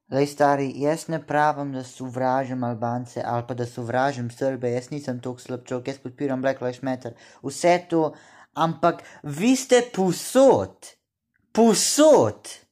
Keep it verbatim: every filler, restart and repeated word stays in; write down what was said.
Lej, stari, jaz ne pravim, da sovražim Albance ali pa da sovražim Srbe, jaz nisem toliko slab človek, jaz podpiram Black Lives Matter, vse to, ampak vi ste povsod, povsod.